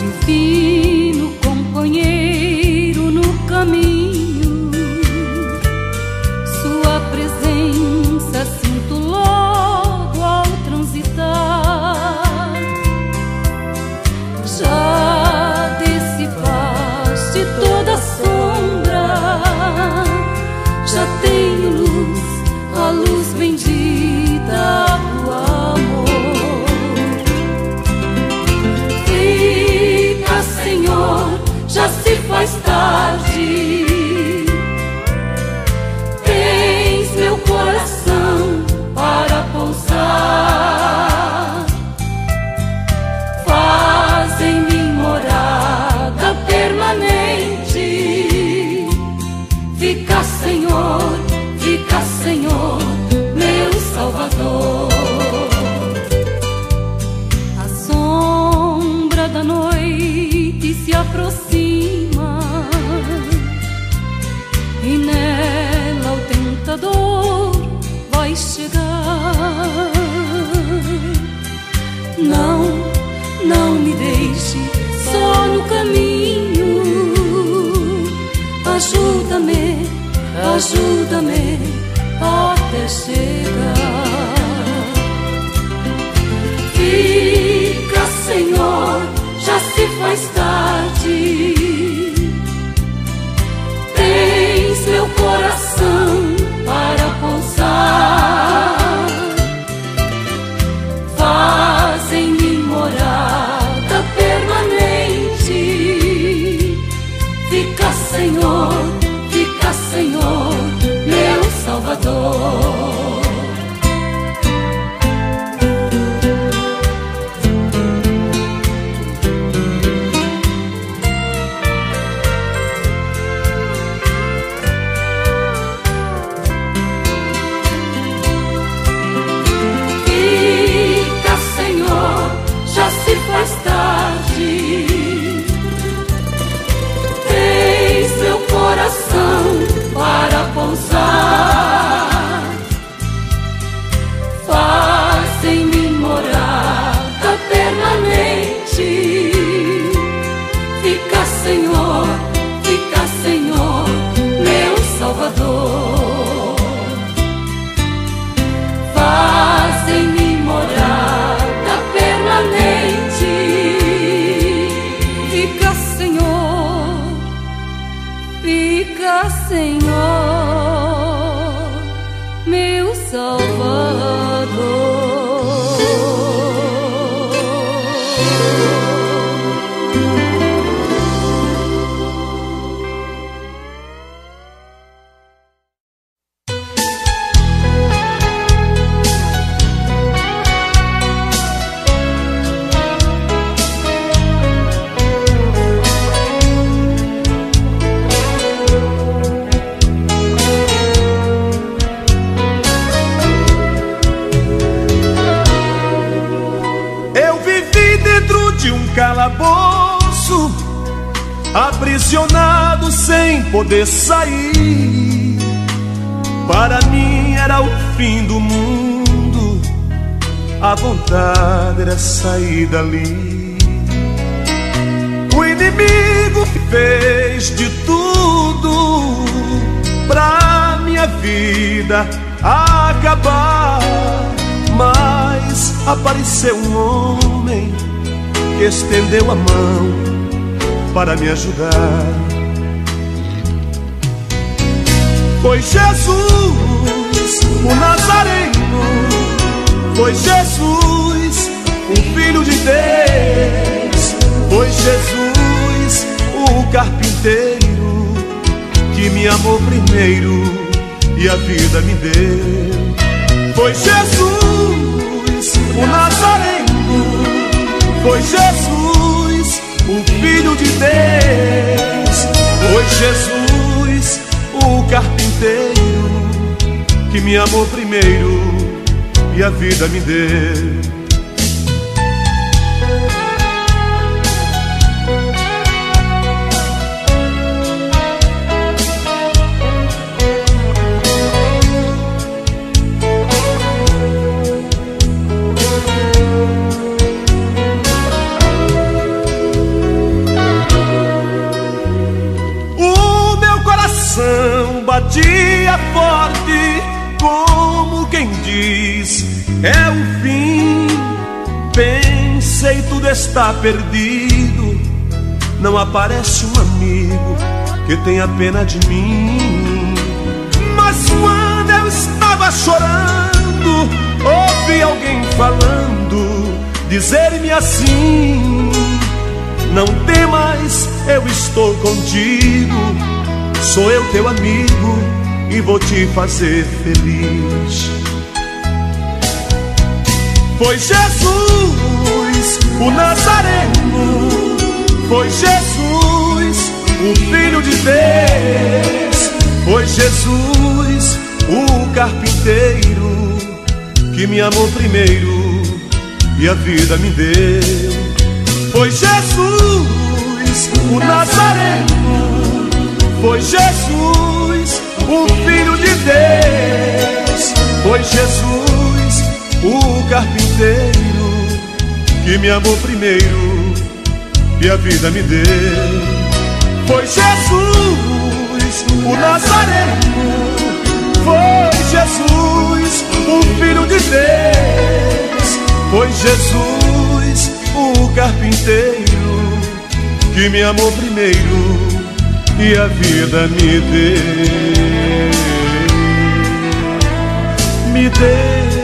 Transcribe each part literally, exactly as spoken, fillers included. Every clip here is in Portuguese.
divino companheiro no caminho, sua presença sinto logo ao transitar. Já dissipaste toda a sombra, já tenho luz, a luz bendita do amor. Fica, Senhor, já se faz tarde. Tens meu coração para pousar. Faz em mim morada permanente. Fica, Senhor, fica, Senhor, meu Salvador. A sombra da noite se aproxima e nela o tentador vai chegar. Não, não me deixe só no caminho. Ajuda-me, ajuda-me até chegar. Fica, Senhor, já se faz tarde. Tens meu coração para pousar. Faz em mim morada permanente. Fica, Senhor, fica, Senhor, meu Salvador. Fica, Senhor, já se faz tarde. Tens meu coração para pousar. Faz em mim morada permanente. Fica, Senhor, fica, Senhor, meu Salvador. Faz em mim morada permanente. Fica, Senhor, fica, Senhor, meu Salvador. Calabouço, aprisionado sem poder sair. Para mim era o fim do mundo, a vontade era sair dali. O inimigo fez de tudo pra minha vida acabar, mas apareceu um homem que estendeu a mão para me ajudar. Foi Jesus, o Nazareno. Foi Jesus, o Filho de Deus. Foi Jesus, o carpinteiro, que me amou primeiro e a vida me deu. Foi Jesus, o Nazareno. Foi Jesus, o Filho de Deus. Foi Jesus, o carpinteiro, que me amou primeiro e a vida me deu. batia forte, como quem diz, é o fim. Pensei, tudo está perdido, não aparece um amigo que tenha pena de mim. Mas quando eu estava chorando, ouvi alguém falando, dizer-me assim: não temas, eu estou contigo, sou eu teu amigo e vou te fazer feliz. Foi Jesus, o Nazareno, foi Jesus, o Filho de Deus, foi Jesus, o carpinteiro, que me amou primeiro e a vida me deu. Foi Jesus, o Nazareno, foi Jesus, o Filho de Deus, foi Jesus, o carpinteiro, que me amou primeiro e a vida me deu. Foi Jesus, o Nazareno, foi Jesus, o Filho de Deus, foi Jesus, o carpinteiro, que me amou primeiro e a vida me deu, me deu.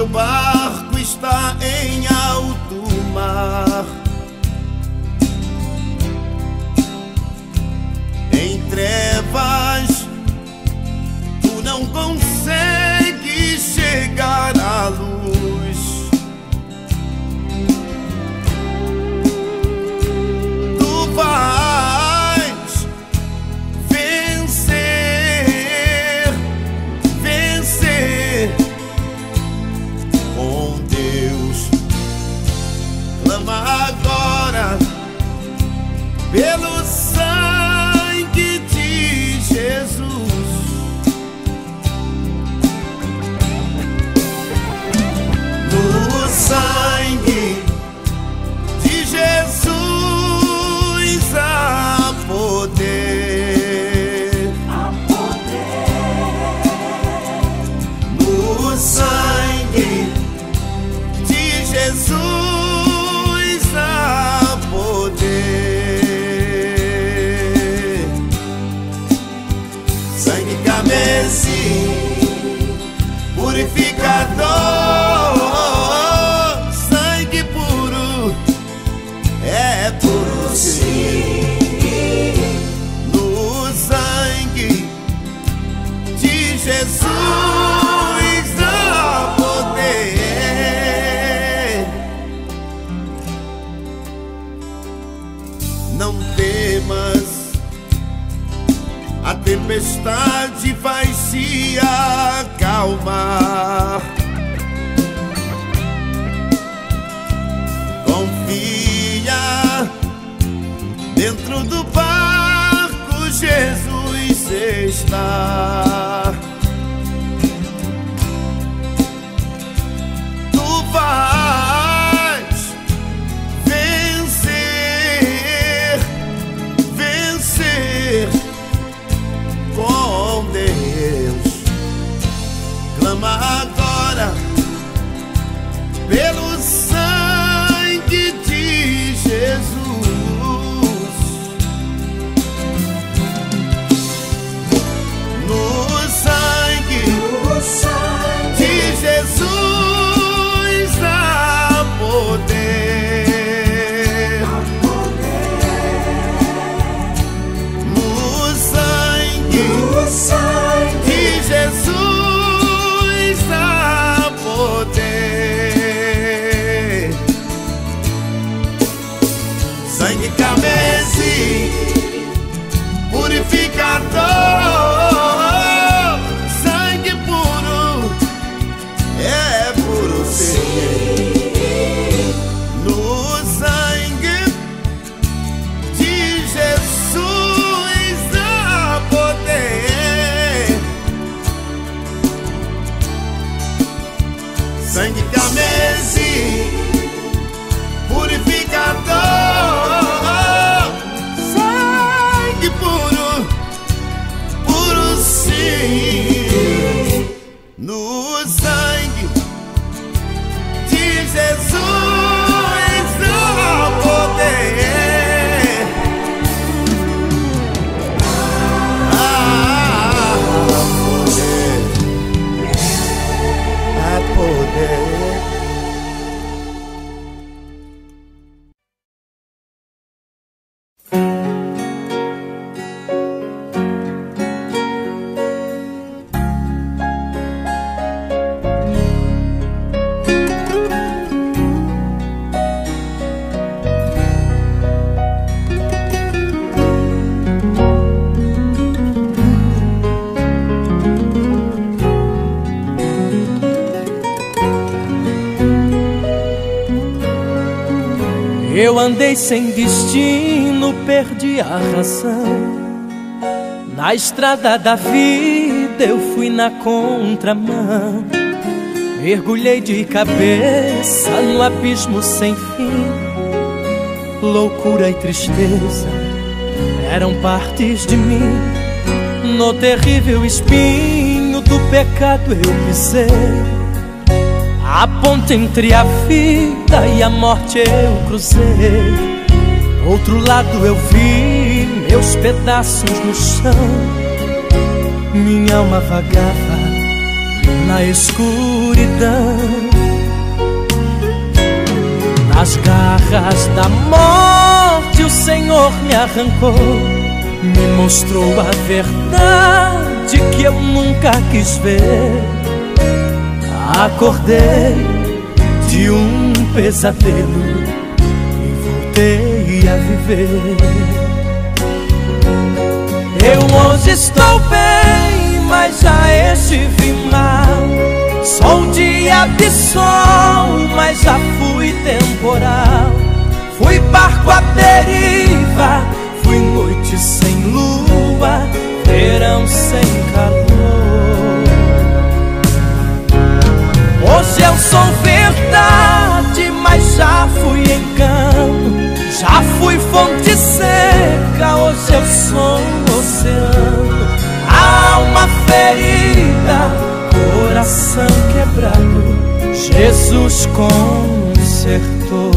barco está em alto mar, em trevas tu não consegues chegar à luz. Tu vais vencer, vencer com Deus. Clama agora pelo sangue de Jesus. No sangue de Jesus há poder, há poder. No sangue de Jesus há poder. Sangue carmesim, purificador, sangue puro, é puro sim. No sangue de Jesus há poder. Não temas, a tempestade vai se acalmar. Confia, dentro do barco Jesus está. Tu vais vencer, vencer com Deus. Clama agora pelo sangue de Jesus. No sangue, no sangue de Jesus há poder, há poder. No sangue, no sangue de Jesus há poder. Sangue carmesim, purificador, sangue puro, é puro sim. No sangue de Jesus há poder. Sangue carmesim, purificador, sangue puro, puro sim. No sangue de Jesus há poder. Ah, poder, há poder. Eu andei sem destino, perdi a razão. Na estrada da vida eu fui na contramão. Mergulhei de cabeça no abismo sem fim. Loucura e tristeza eram partes de mim. No terrível espinho do pecado eu pisei. A ponte entre a vida e a morte eu cruzei. Outro lado eu vi meus pedaços no chão. Minha alma vagava na escuridão. Das garras da morte o Senhor me arrancou, me mostrou a verdade que eu nunca quis ver. Acordei de um pesadelo e voltei a viver. Eu hoje estou bem, mas já estive mal. Sou um dia de sol, mas já fui temporal. Fui barco à deriva, fui noite sem lua, verão sem calor. Hoje eu sou verdade, mas já fui engano. Já fui fonte seca, hoje eu sou um oceano. Alma ferida, coração quebrado, Jesus consertou.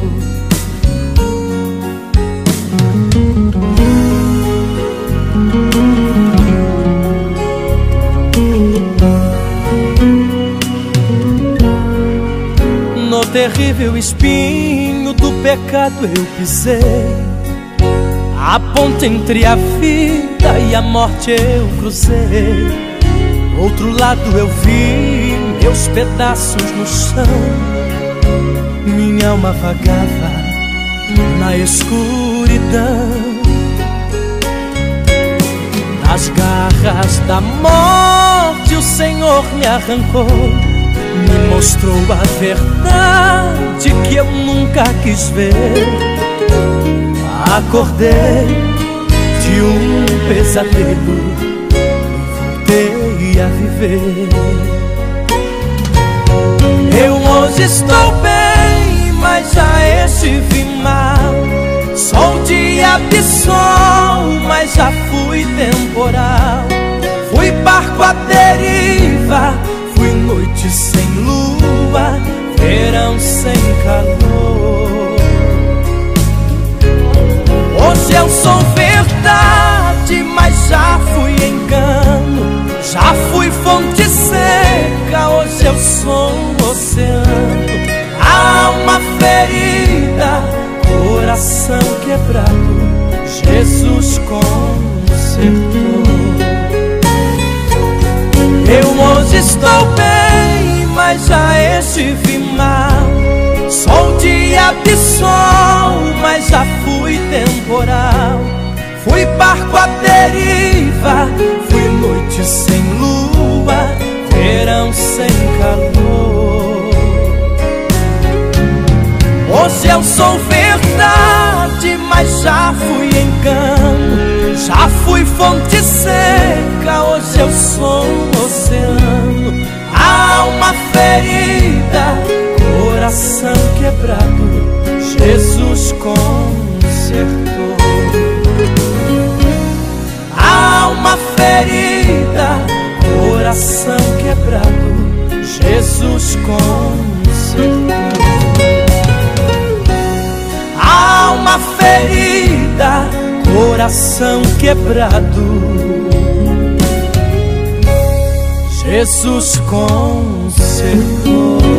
No terrível espinho do pecado eu pisei, a ponte entre a vida e a morte eu cruzei. Outro lado eu vi meus pedaços no chão, minha alma vagava na escuridão. Das garras da morte o Senhor me arrancou, me mostrou a verdade que eu nunca quis ver. Acordei de um pesadelo a viver. Eu hoje estou bem, mas já estive mal. Sou um dia de sol, mas já fui temporal. Fui barco à deriva, fui noite sem lua, verão sem calor. Hoje eu sou verdade, mas já fui engano. Já fui fonte seca, hoje eu sou um oceano. Alma ferida, coração quebrado, Jesus consertou. Eu hoje estou bem, mas já estive mal. Sou um dia de sol, mas já fui temporal. Fui barco à deriva, fui noite sem lua, verão sem calor. Hoje eu sou verdade, mas já fui engano. Já fui fonte seca, hoje eu sou um oceano. Alma ferida, coração quebrado, Jesus consertou. Alma ferida, coração quebrado, Jesus consertou. Alma ferida, coração quebrado, Jesus consertou.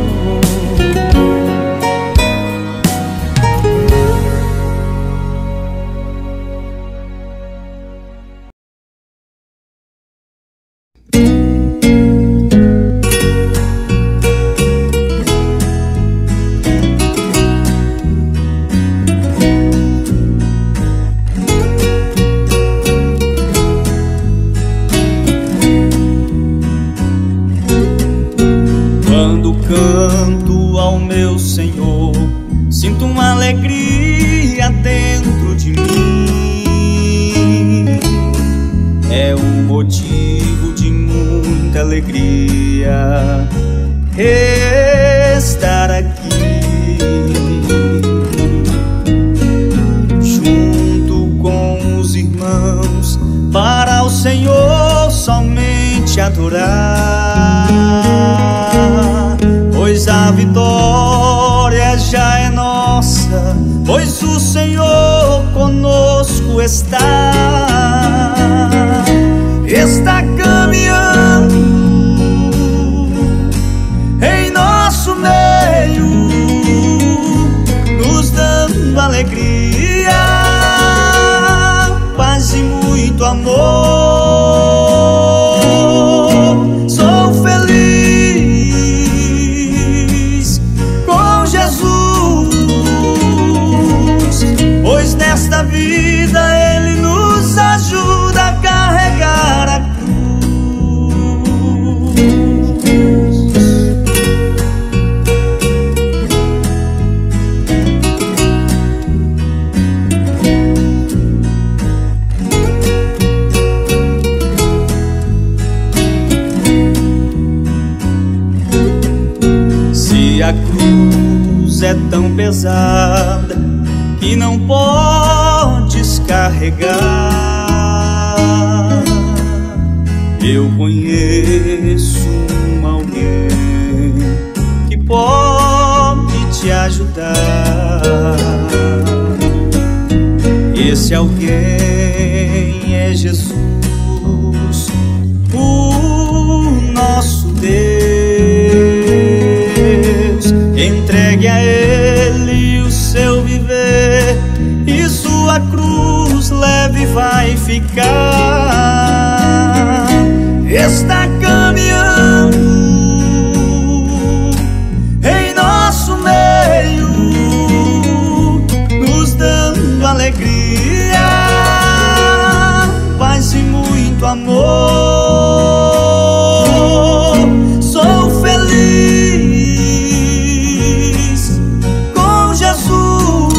Estar aqui junto com os irmãos para o Senhor somente adorar, pois a vitória já é nossa, pois o Senhor conosco está, está caminhando em nosso meio, a cruz é tão pesada que não podes carregar, eu conheço um alguém que pode te ajudar. Esse alguém é Jesus, o nosso Deus. Entregue a Ele o seu viver e sua cruz leve vai ficar. Está caminhando em nosso meio, nos dando alegria, paz e muito amor. Sou feliz com Jesus,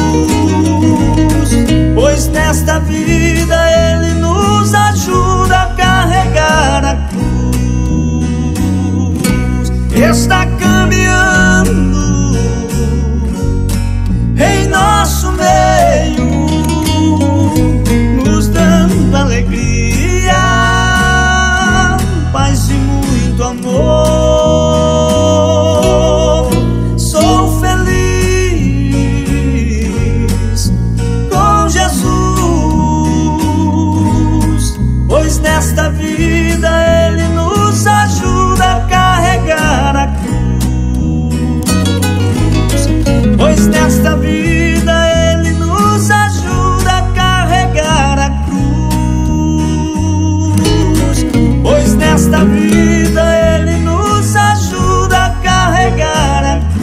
pois nesta vida Ele nos ajuda a carregar a cruz. Está caminhando em nosso meio, nos dando alegria, paz e muito amor. Sou feliz com Jesus, pois nesta vida Ele nos ajuda a carregar a cruz. Pois nesta vida Ele nos ajuda a carregar a cruz. Pois nesta vida Ele nos ajuda a carregar a cruz.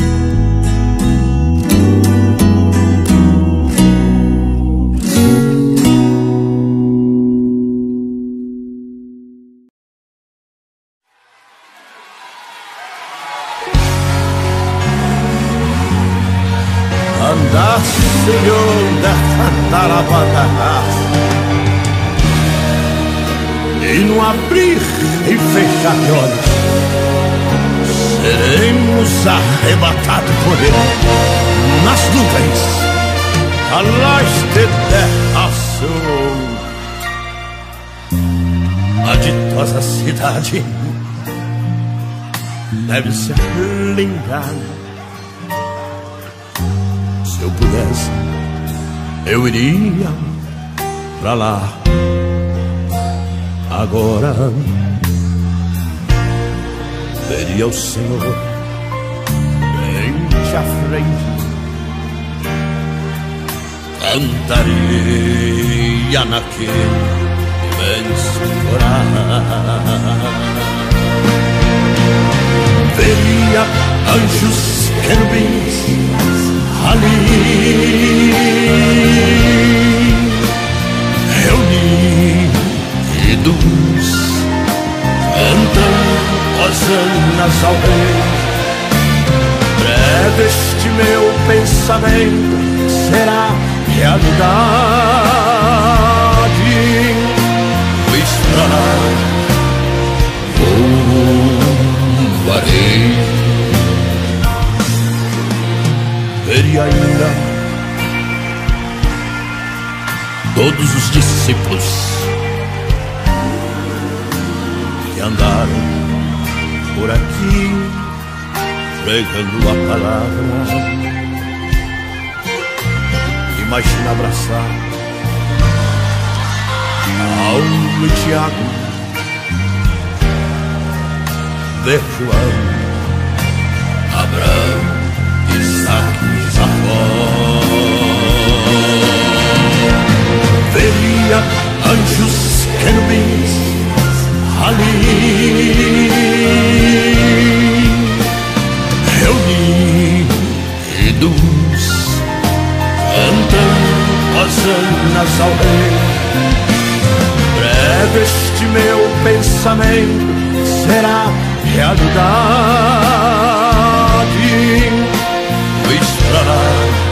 Andar, Senhor, de cantar a bandeira, e no abrir e fechar de olhos seremos arrebatados por Ele nas nuvens, a luz de derraçou. A ditosa cidade deve ser linda. Se eu pudesse, eu iria pra lá agora. Veria o Senhor frente a frente, cantaria naquele imenso coral. Veria anjos querubins ali reunidos, cantando hosanas ao Rei. Breve este meu pensamento será realidade, pois pra lá voarei. Veria ainda todos os discípulos que andaram por aqui pregando a palavra. Imagina abraçar Paulo e Tiago, ver João, Abraão, Isaac e Jacó. Veria anjos querubins ali reunidos, cantando hosanas ao Rei. Breve este meu pensamento será realidade, pois pra lá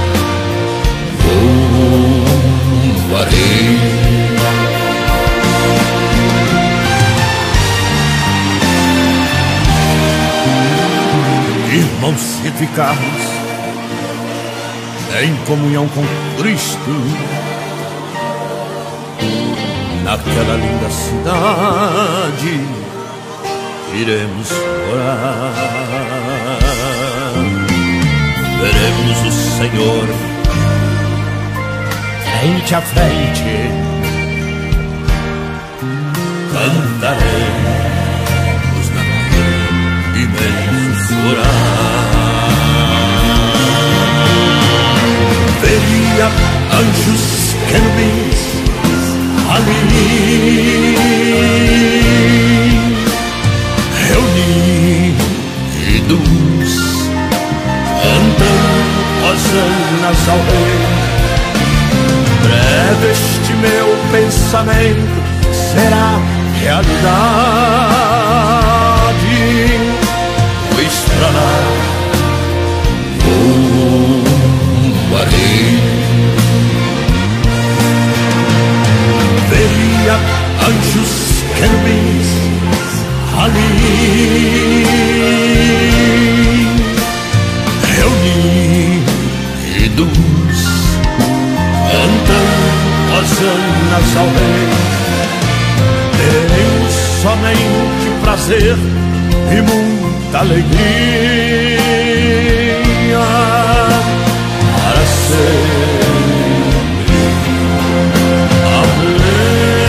voarei. Irmãos ficarmos em comunhão com Cristo naquela linda cidade, iremos morar. Veremos o Senhor frente a frente, cantaremos na imensos orar. Veria anjos querubins ali reunidos, cantando hosanas ao Rei. Breve este meu pensamento será realidade, pois pra lá voarei. Veria anjos querubins ali reunidos, cantando hosanas ao Rei. Tenho somente prazer e muita alegria para sempre. Amém.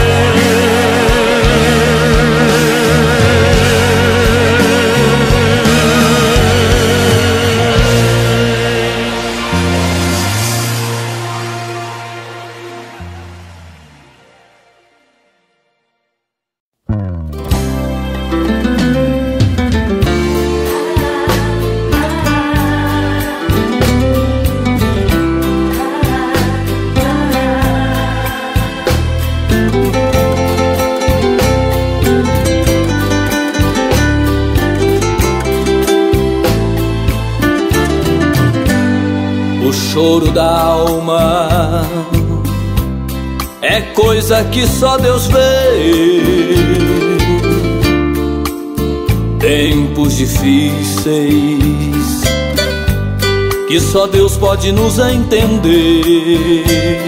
Choro da alma é coisa que só Deus vê. Tempos difíceis que só Deus pode nos entender.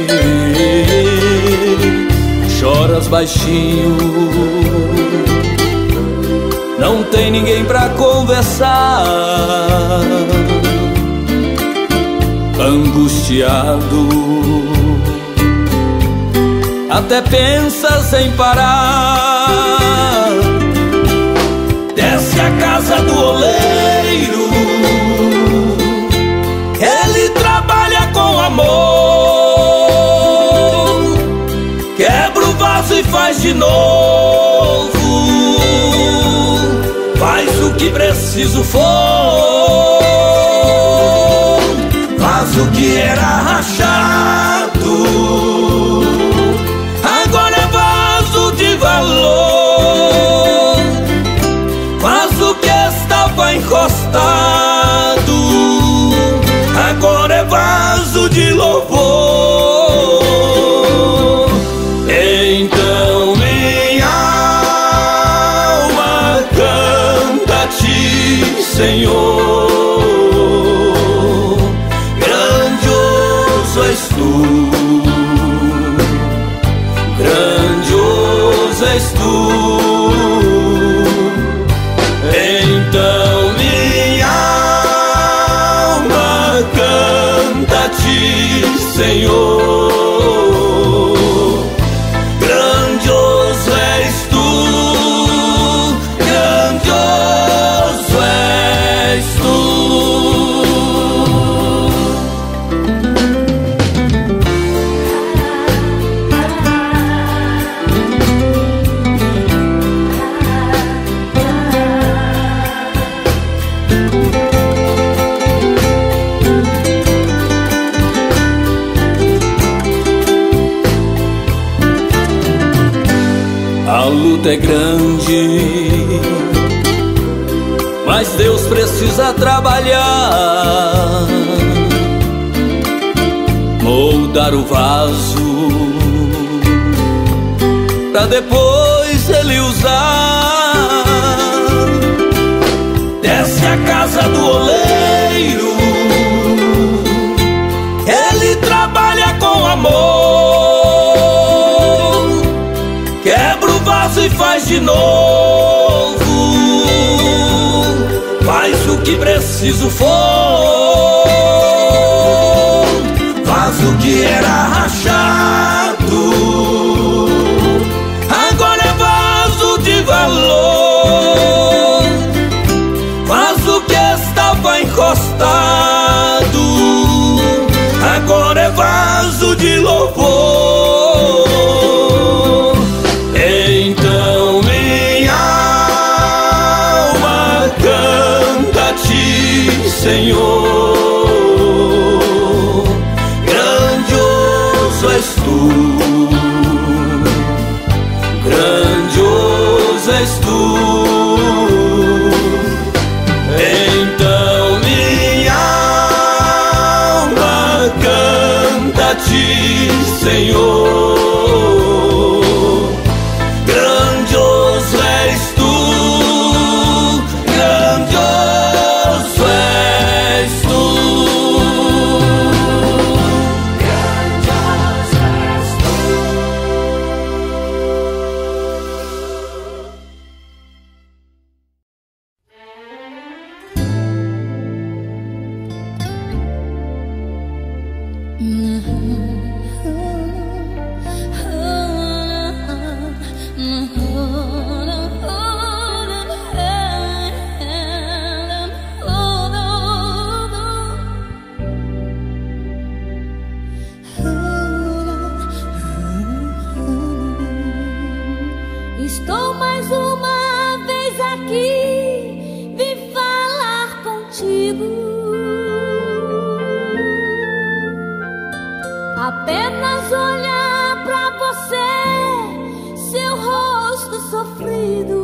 Choras baixinho, não tem ninguém pra conversar. Angustiado, até pensas em parar. Desce a casa do oleiro, ele trabalha com amor. Quebra o vaso e faz de novo, faz o que preciso for. Faz o que era rachado, agora é vaso de valor. Faz o que estava encostado, agora é vaso de louvor. Então minha alma canta a ti, Senhor. És tu, grandioso és tu. Então minha alma canta a ti, Senhor. Grandioso és tu, grandioso és tu. A luta é grande, mas Deus precisa trabalhar, moldar o vaso pra depois ele usar. Desce a casa do oleiro, pedreiro, ele trabalha com amor, quebra o vaso e faz de novo, faz o que preciso for. Vaso que era rachado, agora é vaso de valor. Vaso que estava encostado, agora é vaso de louvor. Então minha alma canta a ti, Senhor. Grandioso és tu, grandioso és tu. Então minha alma canta a ti, Senhor. Grandioso és tu, grandioso és tu. Grandioso és tu. Estou mais uma vez aqui, vim falar contigo. Apenas olhar pra você, seu rosto sofrido,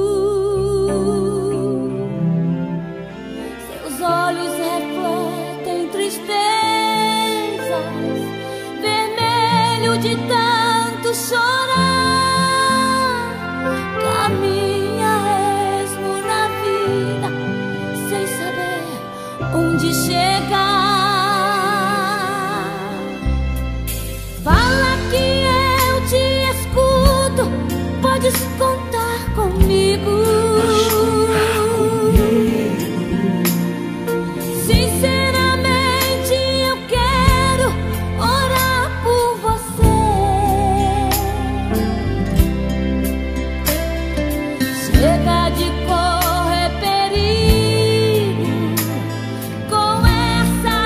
seus olhos refletem tristezas, vermelho de tanto chorar. Caminha esmo na vida, sem saber onde chegar. Fala que eu te escuto, podes contar comigo. Sinceramente eu quero orar por você. Chega de correr perigo com essa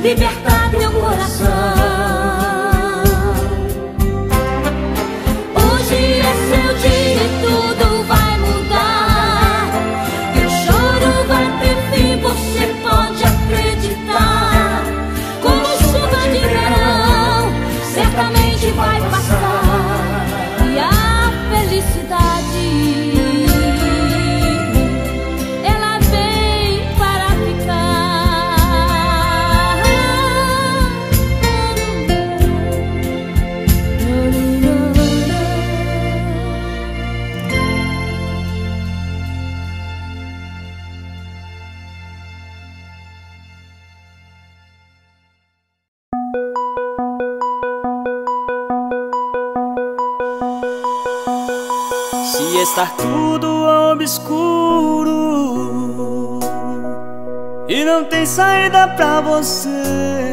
libertar teu coração. Hoje é seu dia e tudo vai mudar. Teu choro vai ter fim, você pode acreditar. Como chuva de verão, certamente vai passar. E a felicidade, ela vem para ficar. Se está tudo obscuro e não tem saída pra você,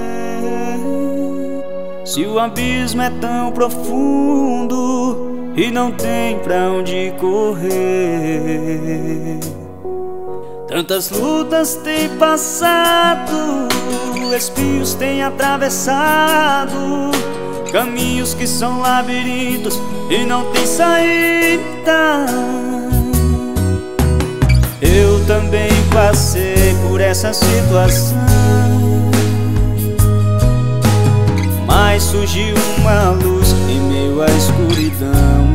se o abismo é tão profundo e não tem pra onde correr, tantas lutas tem passado, espinhos tem atravessado, caminhos que são labirintos e não tem saída. Eu também passei por essa situação, mas surgiu uma luz em meio à escuridão.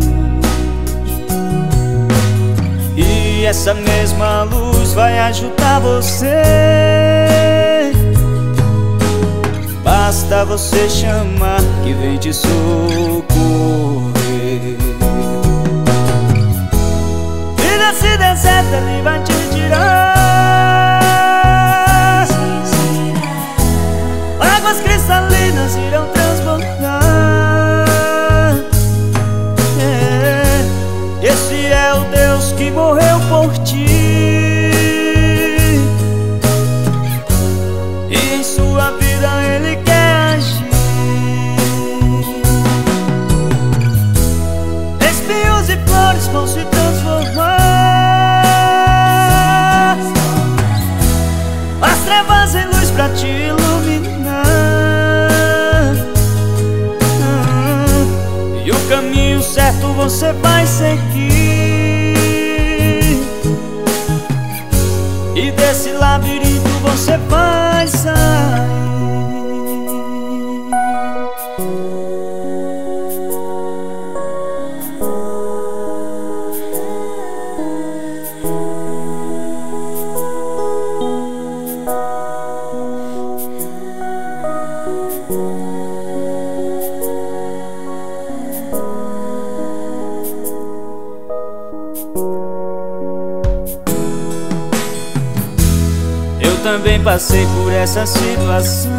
E essa mesma luz vai ajudar você. Basta você chamar que vem te socorrer. E desse deserto ele vai te tirar. Águas cristalinas irão transbordar. É, esse é o Deus que morreu por ti. E em sua vida ele quer agir. Espinhos e flores vão se transformar, as trevas em luz pra te iluminar. E o caminho certo você vai seguir. E desse labirinto você vai sair. Também passei por essa situação,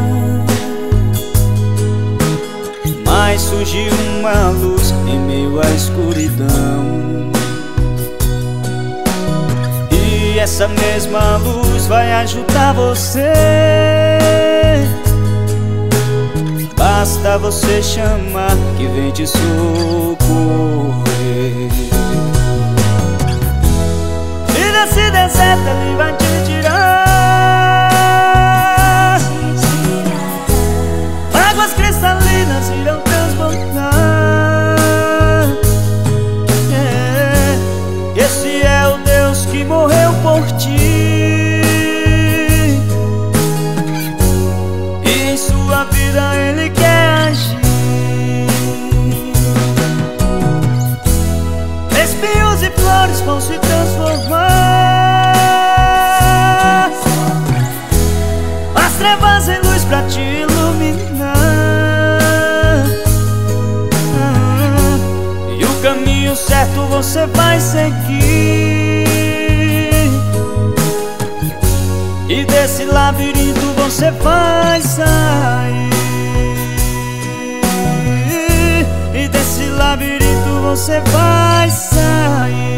mas surgiu uma luz em meio à escuridão. E essa mesma luz vai ajudar você. Basta você chamar que vem te socorrer. E desse deserto ele vai te tirar. Águas cristalinas irão transbordar. É, esse é o Deus que morreu por ti. E em sua vida ele quer agir. Espinhos e flores vão se transformar, as trevas em luz pra te iluminar. E o caminho certo você vai seguir. E desse labirinto você vai sair. E desse labirinto você vai sair.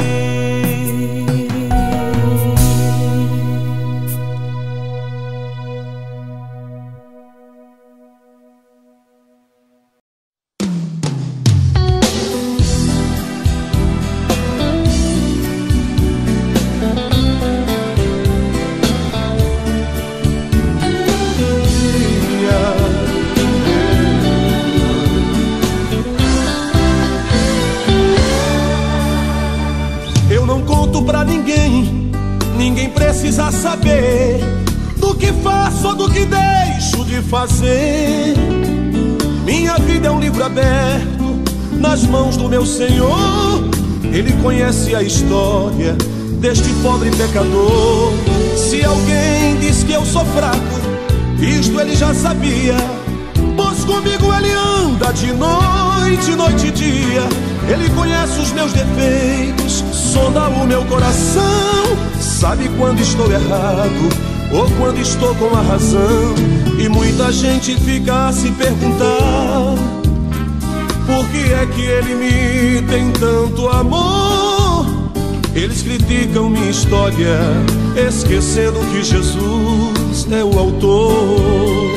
saber do que faço ou do que deixo de fazer. Minha vida é um livro aberto nas mãos do meu Senhor. Ele conhece a história deste pobre pecador. Se alguém diz que eu sou fraco, isto ele já sabia, pois comigo ele anda de noite, noite e dia. Ele conhece os meus defeitos, sonda o meu coração, sabe quando estou errado ou quando estou com a razão. E muita gente fica a se perguntar: por que é que ele me tem tanto amor? Eles criticam minha história, esquecendo que Jesus é o autor.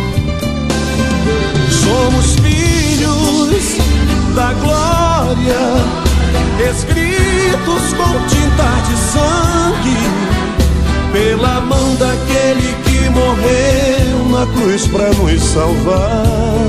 Somos filhos da glória, escritos com tinta de sangue, pela mão daquele que morreu na cruz pra nos salvar.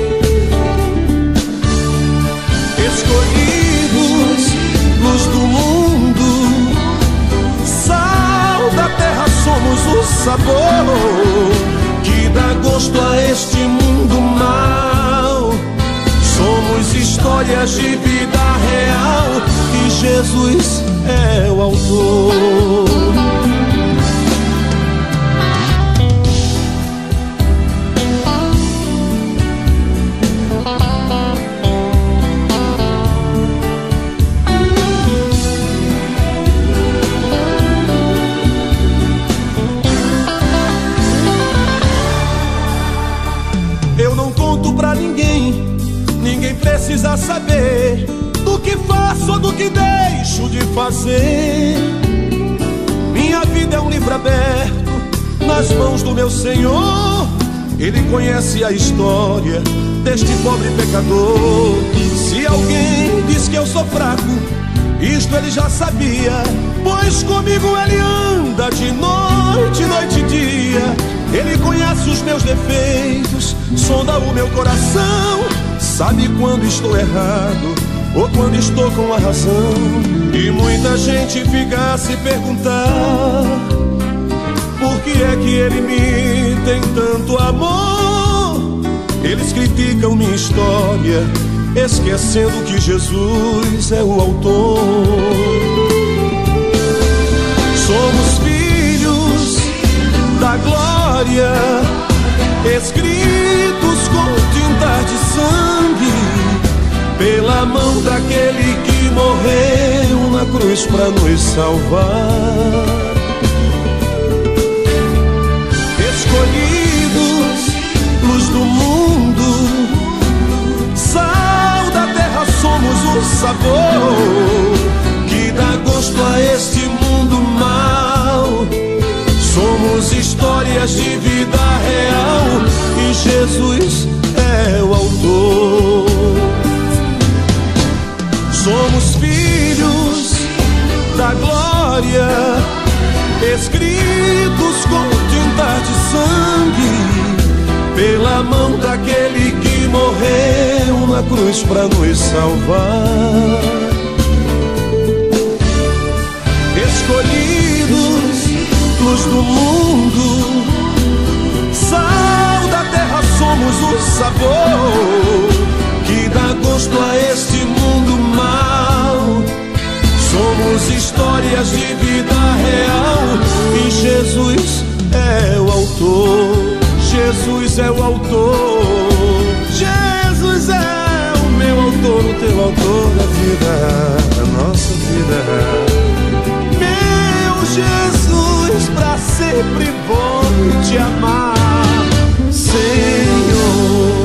Escolhidos, luz do mundo, sal da terra, somos o sabor que dá gosto a este mundo mau. Somos histórias de vida real e Jesus é o autor. Pra ninguém, ninguém precisa saber do que faço ou do que deixo de fazer. Minha vida é um livro aberto nas mãos do meu Senhor. Ele conhece a história deste pobre pecador. Se alguém diz que eu sou fraco, isto ele já sabia, pois comigo ele anda de noite, noite e dia. Ele conhece os meus defeitos, sonda o meu coração, sabe quando estou errado ou quando estou com a razão. E muita gente fica a se perguntar: por que é que ele me tem tanto amor? Eles criticam minha história, esquecendo que Jesus é o autor. Somos filhos da glória, escritos com tinta de sangue, pela mão daquele que morreu na cruz pra nos salvar. Escolhidos, luz do mundo, sal da terra, somos o sabor que dá gosto a este mundo mau. Somos histórias de vida real e Jesus é o autor. Somos filhos da glória, escritos com tinta de sangue, pela mão daquele que morreu na cruz pra nos salvar. Escolhidos, luz do mundo, sal da terra, somos o sabor que dá gosto a este mundo mau. Somos histórias de vida real e Jesus é o autor. Jesus é o autor. Jesus é o meu autor, o teu autor da vida, da nossa vida. Jesus, pra sempre vou te amar, Senhor.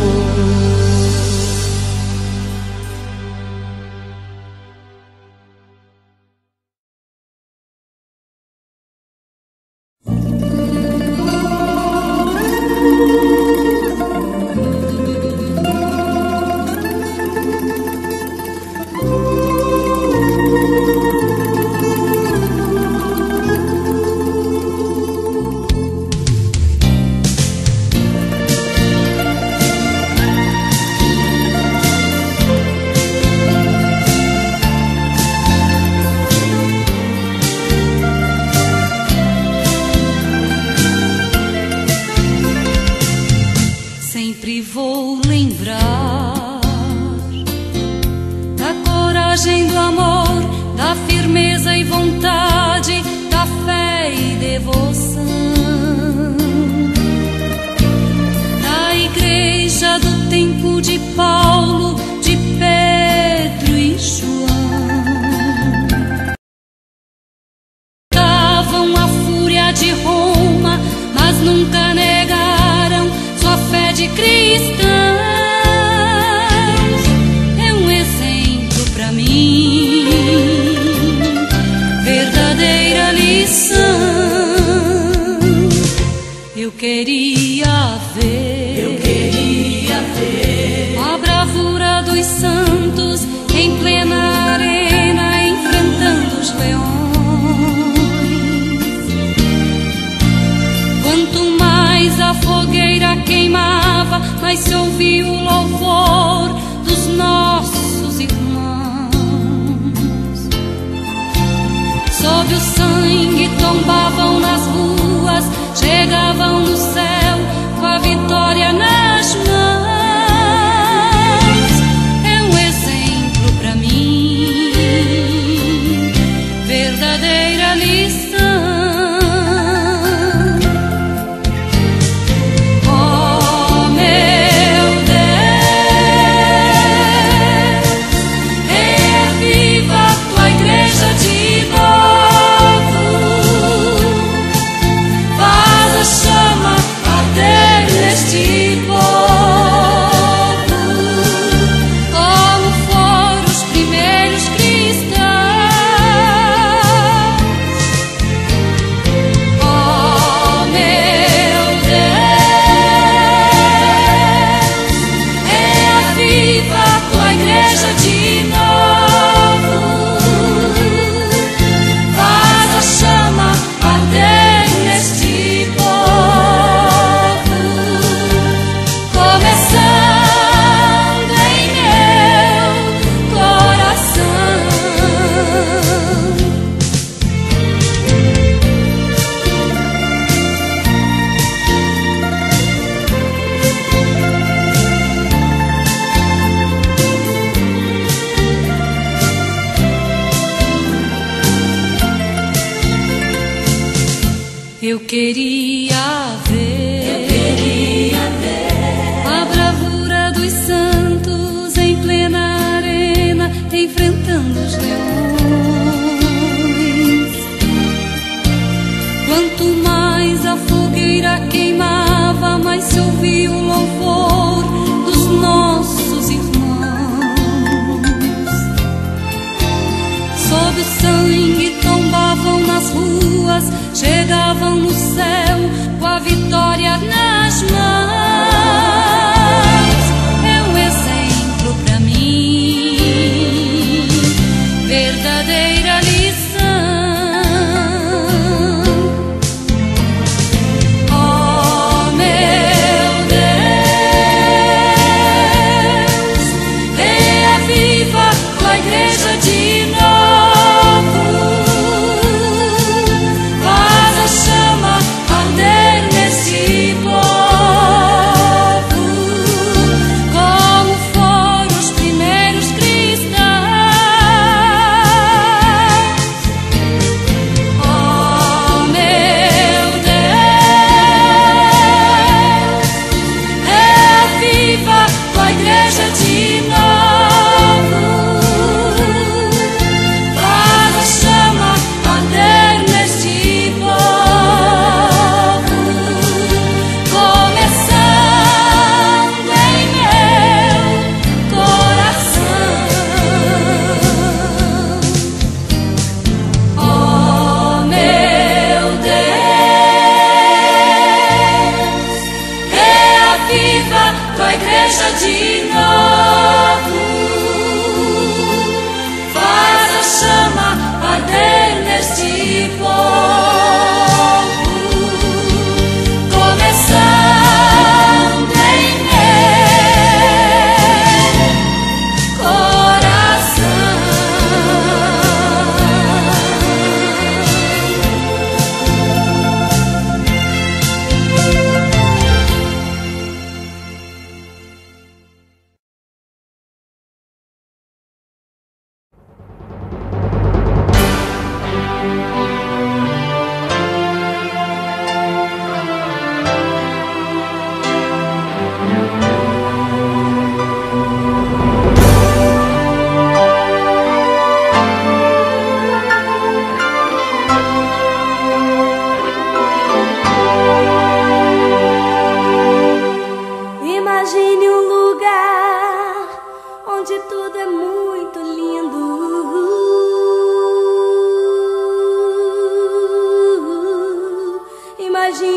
devoção da igreja do tempo de Paulo, de Pedro e João. Davam a fúria de Roma, mas nunca negaram sua fé de cristãos. É um exemplo pra mim, verdadeira lição. Eu queria ver, eu queria ver a bravura dos santos em plena arena, enfrentando os leões. Quanto mais a fogueira queimava, mais se ouvia o louvor dos nossos irmãos. Sob o sangue tombavam nas ruas, chegavam no céu com a vitória nas mãos. É um exemplo pra mim, verdadeira lição. Oh meu Deus, reaviva a tua igreja de novo. Faz a chama arder neste povo, como foram os primeiros cristãos. Oh meu Deus, reaviva a tua igreja de novo. Faz a chama arder neste povo, começando em meu coração. Eu queria ver, eu queria ver a bravura dos santos em plena arena, enfrentando os leões. Quanto mais a fogueira queimava, mais se ouvia o louvor dos nossos irmãos. Sob o sangue tombavam nas ruas, chegavam no céu com a vitória nas mãos. É um exemplo pra mim, verdadeira lição. Oh meu Deus, reaviva tua igreja de novo. Faz a chama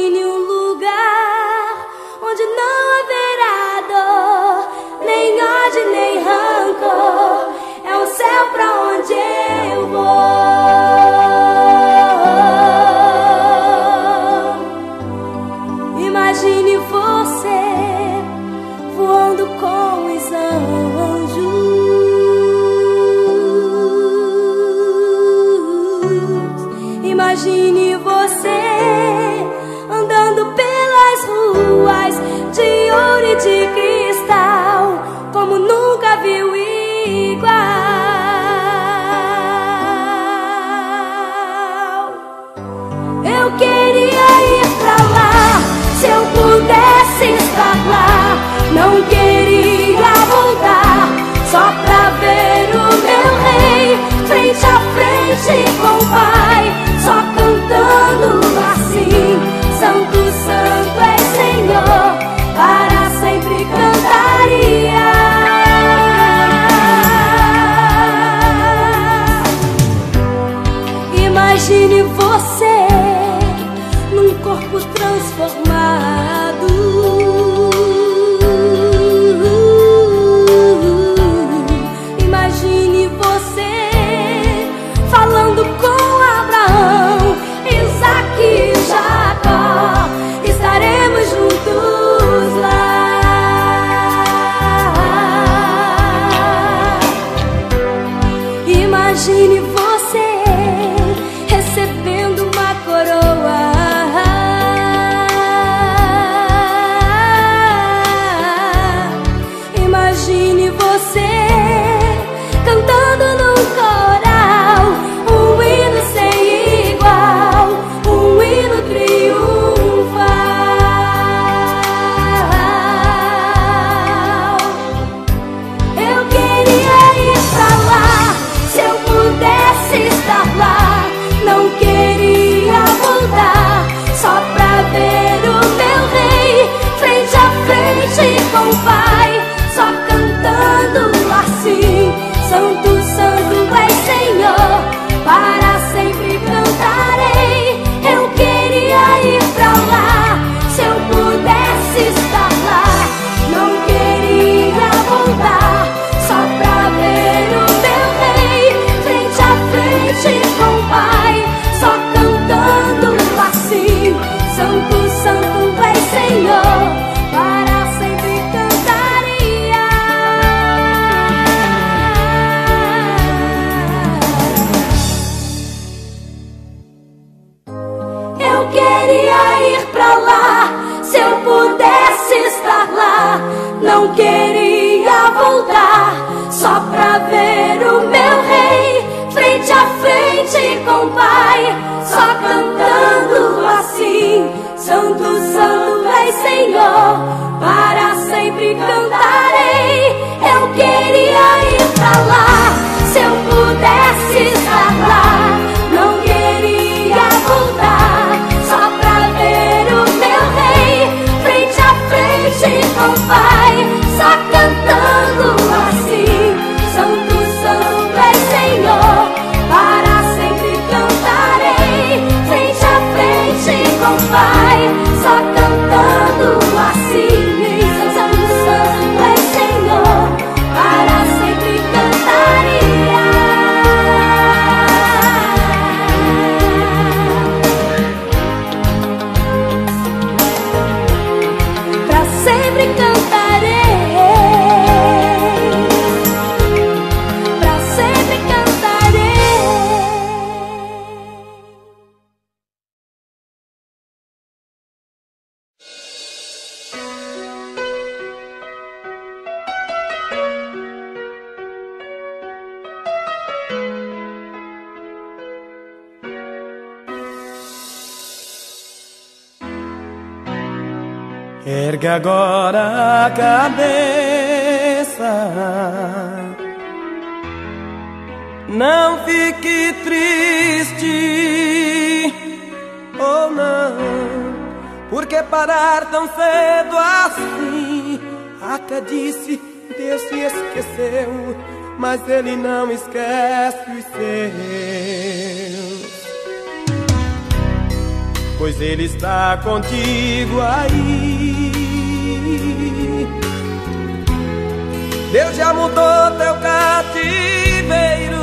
Imagine um lugar onde não haverá dor, nem ódio, nem rancor. É o céu pra onde eu vou. Imagine você voando com os anjos. Imagine você andando pelas ruas de ouro e de cristal, como nunca viu igual. Eu queria ir pra lá, se eu pudesse estar lá. Não queria voltar, só pra ver o meu rei frente a frente com o Pai, só cantando assim: Santo, Santo é Senhor, para sempre cantaria. Imagine você num corpo transformado. Imagine você falando com Abraão, Isaque e Jacó. Estaremos juntos lá. Imagine você recebendo uma coroa. Imagine você cantando num coral um hino sem igual, um hino triunfal. Eu queria ir pra lá, se eu pudesse estar lá. Não queria voltar, só pra ver o meu rei frente a frente com o Pai, só cantando assim: Santo, Santo é Senhor, para sempre cantarei. Eu queria ir pra lá, se eu pudesse estar lá. Não queria voltar, só pra ver o meu rei frente a frente com o Pai, só cantando assim: Santo, Santo é Senhor, para sempre cantaria. Eu queria ir pra lá, se eu pudesse estar lá. Não queria voltar, só pra ver o meu rei frente a frente com o Pai, só cantando assim: Santo, Santo é Senhor, para sempre cantarei. Eu queria ir pra lá, se eu pudesse estar lá. Não queria voltar, só pra ver o meu rei frente a frente com o Pai, só cantando assim: Santo, Santo é Senhor, para sempre cantarei. Frente a frente com o Pai, só cantando assim: Santo, Santo é Senhor, para sempre cantaria. Pra sempre cantarei, pra sempre cantarei. Ergue agora a cabeça, não fique triste, oh não, porque parar tão cedo assim? Até disse, Deus se esqueceu, mas Ele não esquece os seus. pois Ele está contigo aí. Deus já mudou teu cativeiro,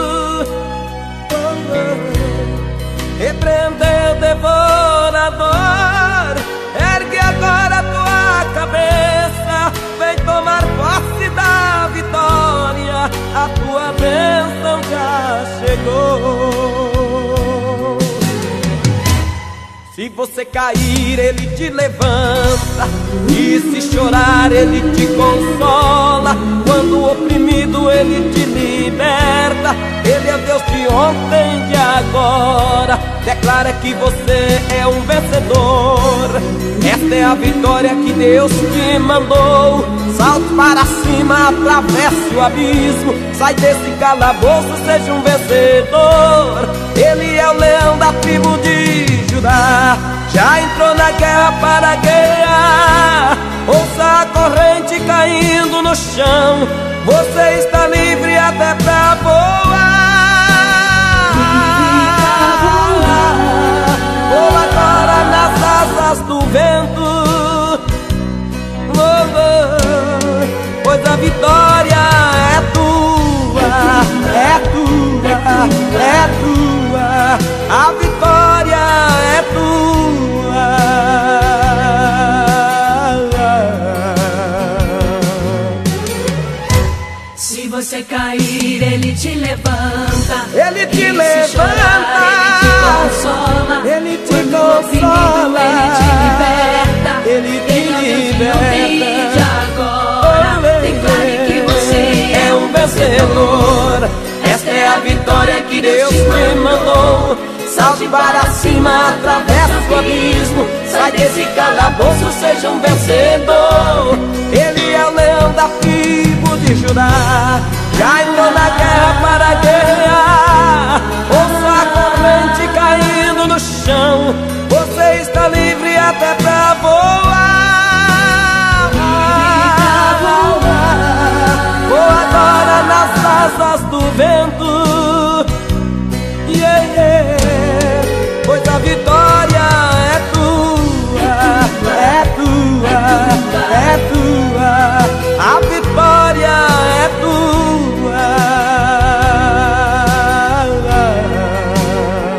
repreendeu o devorador. Ergue agora tua cabeça, vem tomar posse da vitória, a tua bênção já chegou. Se você cair, Ele te levanta, e se chorar, Ele te consola. Quando oprimido, Ele te liberta. Ele é Deus de ontem, de agora. Declara que você é um vencedor. Esta é a vitória que Deus te mandou. Salte para cima, atravesse o abismo. Sai desse calabouço, seja um vencedor. Ele é o leão da tribo de Judá, já entrou na guerra para guerrear. Ouça a corrente caindo no chão, você está livre até pra voar. Voa agora nas asas do vento, oh, oh, pois a vitória é tua, é tua, é tua. A vitória é tua. Se você cair, Ele te levanta. Ele te e levanta. Se chorar, Ele te consola. Ele te Quando consola. Ele te liberta. Ele te Ele liberta. é Deus de ontem e de agora. Declare que você é um vencedor. Esta é a vitória que Deus te mandou. Salte para cima, atravessa o abismo. Sai desse calabouço, seja um vencedor. Ele é o leão da tribo de Judá, já entrou na guerra para guerrear. Ouça a corrente caindo no chão, você está livre até pra voar. Voa agora nas asas do vento, yeah, yeah. Pois a vitória é tua, é tua, é tua. A vitória é tua.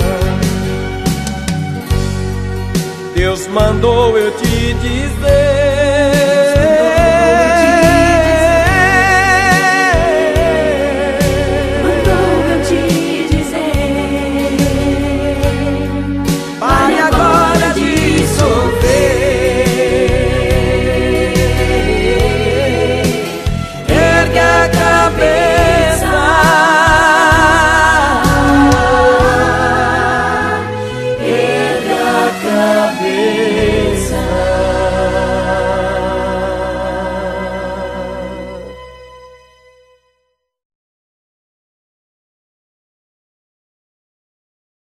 Deus mandou eu te dizer